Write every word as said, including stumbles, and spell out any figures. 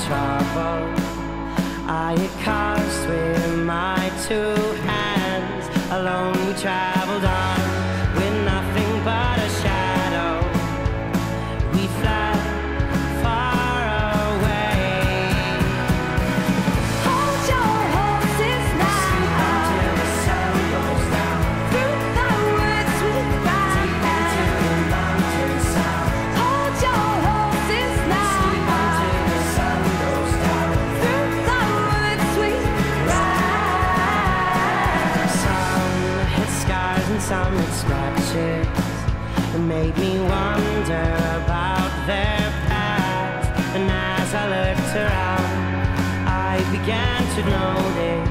trouble I had caused with my two hands. Alone we traveled on with nothing but a shadow. We fled far away. Hold your horses now. Sleep until the sun goes down. Through the woods we ride. Deep into the mountain sound. Hold your horses now. Sleep until the sun goes down. Through the woods we ride. Some hit scars and some hit scratches. It made me wonder about their past. And as I looked around, I began to notice